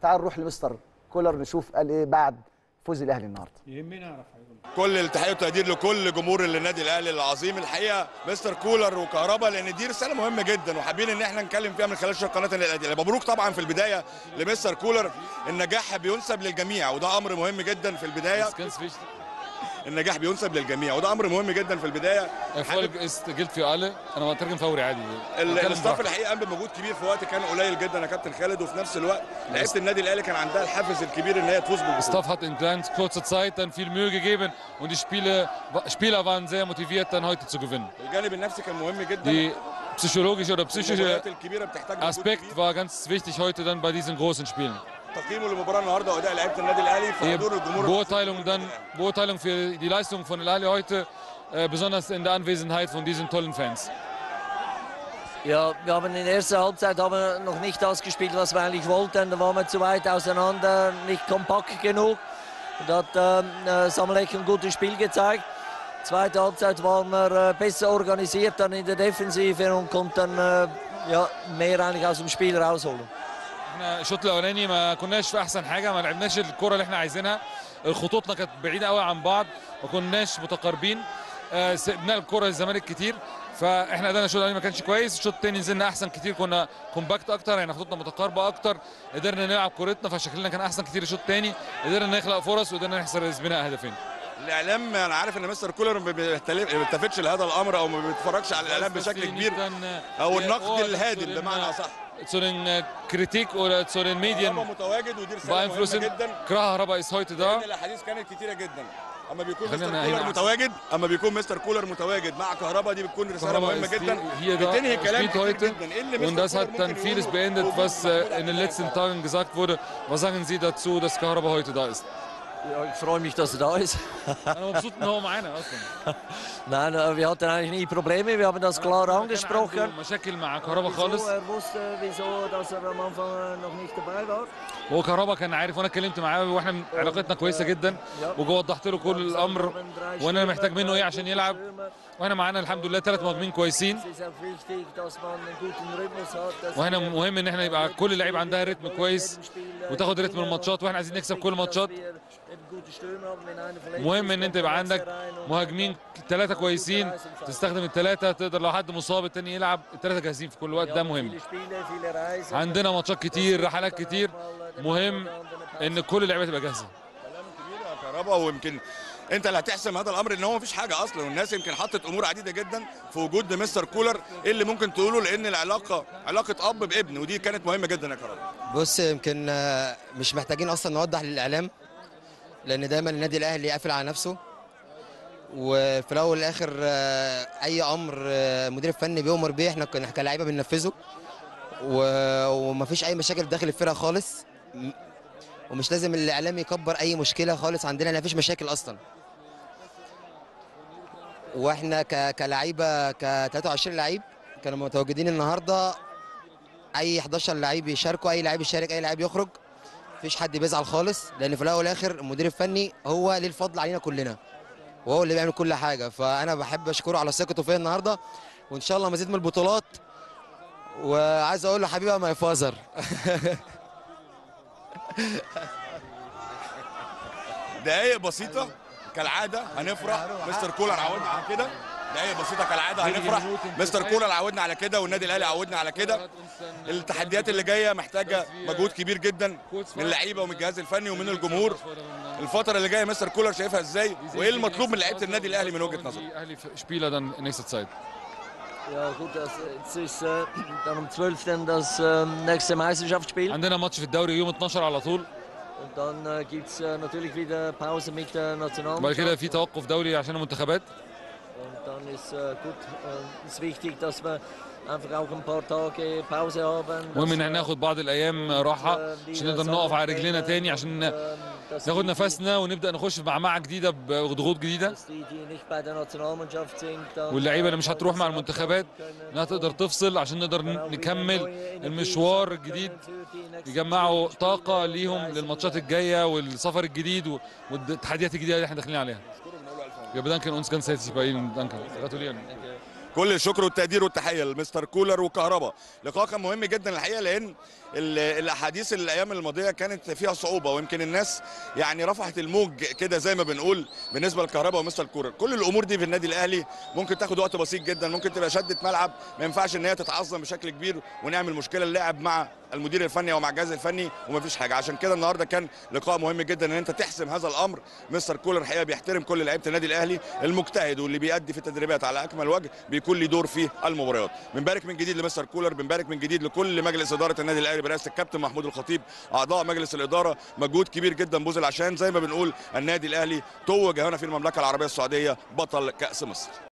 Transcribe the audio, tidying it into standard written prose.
تعال نروح لمستر كولر نشوف قال ايه بعد فوز الاهلي النهارده. يهمنا نعرف كل التحيه والتقدير لكل جمهور النادي الاهلي العظيم الحقيقه مستر كولر وكهربا، لان دي رساله مهمه جدا وحابين ان احنا نتكلم فيها من خلال قناه الاهلي. مبروك طبعا في البدايه لمستر كولر، النجاح بينسب للجميع وده امر مهم جدا في البدايه. النجاح بينسب للجميع وده امر مهم جدا في البدايه. Erfolg ist gilt für alle. انا بترجم فوري عادي. الاستاف الحقيقه قام بمجهود كبير في وقت كان قليل جدا يا كابتن خالد، وفي نفس الوقت لعيبه النادي الاهلي كان عندها الحافز الكبير ان هي تفوز بالبطوله. Staff hat in ganz kurzer Zeit dann viel Mühe gegeben und die Spieler waren sehr motiviert dann heute zu gewinnen. الجانب النفسي كان مهم جدا. Die psychologische oder psychische Aspekt war ganz wichtig heute dann bei diesen großen Spielen. تقييمه للمباراه النهارده واداء لعيبه النادي الاهلي في حضور الجمهور. Beurteilung für die Leistung von Al Ahly heute, besonders in der Anwesenheit von diesen tollen Fans. Ja, wir haben in der ersten Halbzeit noch nicht das gespielt, was wir eigentlich wollten. Da waren wir zu weit auseinander, nicht kompakt genug. Da hat Samelek ein gutes Spiel gezeigt. Zweite Halbzeit waren wir besser organisiert dann in der Defensive und konnten dann mehr eigentlich aus dem Spiel rausholen. احنا الشوط الاولاني ما كناش في احسن حاجه، ما لعبناش الكره اللي احنا عايزينها، خطوطنا كانت بعيده قوي عن بعض، ما كناش متقاربين، سيبنا الكره للزمالك كتير، فاحنا ادائنا الشوط الاولاني ما كانش كويس. الشوط الثاني نزلنا احسن كتير، كنا كومباكت اكتر، يعني خطوطنا متقاربه اكتر، قدرنا نلعب كورتنا فشكلنا كان احسن كتير. الشوط الثاني قدرنا نخلق فرص وقدرنا نحصر بناء هدفين. الاعلام انا عارف ان مستر كولر ما بيلتفتش لهذا الامر او ما بيتفرجش على الاعلام بشكل كبير او النقد الهادم بمعنى اصح. Zu den Kritik oder zu den Medien beeinflussen. Kahraba ist heute da. الاحاديث كانت كتيره جدا. اما بيكون مستر كولر متواجد، اما بيكون مستر كولر متواجد مع كهربا، دي بتكون رساله مهمه جدا بتنهي كلام كتير جدا. Und das hat dann vieles beendet, was in den letzten Tagen gesagt wurde. Was sagen Sie dazu, dass Kahraba heute da ist? Ja, ich freue mich, dass er da ist. Nein, wir hatten eigentlich nie Probleme, wir haben das klar angesprochen. Er wusste, wieso, dass er am Anfang noch nicht dabei war. هو كهربا كان عارف وانا اتكلمت معاه واحنا علاقتنا كويسه جدا، ووضحت له كل الامر وانا محتاج منه ايه عشان يلعب، واحنا معانا الحمد لله 3 مهاجمين كويسين، واحنا مهم ان احنا يبقى كل اللعيبه عندها رتم كويس وتاخد رتم الماتشات، واحنا عايزين نكسب كل الماتشات. مهم ان انت يبقى عندك مهاجمين 3 كويسين، تستخدم ال3، تقدر لو حد مصاب التاني يلعب، ال3 جاهزين في كل وقت، ده مهم. عندنا ماتشات كتير، رحلات كتير، مهم ان كل اللعيبه تبقى جاهزه. كلام كبير يا كهربا، ويمكن انت اللي هتحسم هذا الامر، ان هو مفيش حاجه اصلا، والناس يمكن حطت امور عديده جدا في وجود مستر كولر. ايه اللي ممكن تقوله؟ لان العلاقه علاقه اب بابن، ودي كانت مهمه جدا يا كهربا. بص، يمكن مش محتاجين اصلا نوضح للاعلام، لان دايما النادي الاهلي قافل على نفسه، وفي الاول والاخر اي امر مدير الفني بيؤمر بيه احنا كلاعيبه بننفذه، ومفيش اي مشاكل داخل الفرقه خالص، ومش لازم الاعلام يكبر اي مشكله خالص. عندنا مفيش مشاكل اصلا، واحنا كلاعيبه 23 لعيب كانوا متواجدين النهارده. اي 11 لعيب يشاركوا، اي لعيب يشارك، اي لعيب يخرج، مفيش حد بيزعل خالص، لان في الاول والاخر المدير الفني هو ليه الفضل علينا كلنا، وهو اللي بيعمل كل حاجه. فانا بحب اشكره على ثقته فيا النهارده، وان شاء الله مزيد من البطولات. وعايز اقول له حبيبي ما يفازر. دقايق بسيطه كالعاده هنفرح. مستر كولر عودنا على كده، دقايق بسيطه كالعاده هنفرح. مستر كولر عودنا على كده، والنادي الاهلي عودنا على كده. التحديات اللي جايه محتاجه مجهود كبير جدا من اللعيبه ومن الجهاز الفني ومن الجمهور. الفتره اللي جايه مستر كولر شايفها ازاي، وايه المطلوب من لعيبه النادي الاهلي من وجهه نظرك؟ Ja gut, jetzt ist dann am 12. das nächste Meisterschaftsspiel. عندنا ماتش في الدوري يوم 12 على طول. Und dann gibt's natürlich wieder Pause mit der Nationalmannschaft. بعد كده في توقف دولي عشان المنتخبات. Und dann ist gut, ist wichtig, dass wir einfach auch ein paar Tage Pause haben. المهم ان احنا ناخد بعض الايام راحه عشان نقدر نقف على رجلينا تاني، عشان ناخد نفسنا ونبدا نخش في معمعه جديده بضغوط جديده. واللعيبه اللي مش هتروح مع المنتخبات انها تقدر تفصل عشان نقدر نكمل المشوار الجديد، يجمعوا طاقه ليهم للماتشات الجايه والسفر الجديد والتحديات الجديده اللي احنا داخلين عليها. Wir bedanken uns ganz herzlich bei Ihnen. Danke. Gratulieren. كل الشكر والتقدير والتحيه لمستر كولر وكهربا. لقاء كان مهم جدا الحقيقه، لان الاحاديث الايام الماضيه كانت فيها صعوبه، ويمكن الناس يعني رفعت الموج كده زي ما بنقول بالنسبه لكهربا ومستر كولر. كل الامور دي في النادي الاهلي ممكن تاخد وقت بسيط جدا، ممكن تبقى شده ملعب، ما ينفعش ان هي تتعظم بشكل كبير ونعمل مشكله اللاعب مع المدير الفني او مع الجهاز الفني ومفيش حاجه. عشان كده النهارده كان لقاء مهم جدا ان انت تحسم هذا الامر. مستر كولر الحقيقه بيحترم كل لعيبه النادي الاهلي، المجتهد واللي بيأدي في التدريبات على اكمل وجه بيكون له دور في المباريات. بنبارك من جديد لمستر كولر، بنبارك من جديد لكل مجلس اداره النادي الاهلي برئاسه الكابتن محمود الخطيب، اعضاء مجلس الاداره. مجهود كبير جدا بذل عشان زي ما بنقول النادي الاهلي توج هنا في المملكه العربيه السعوديه بطل كاس مصر.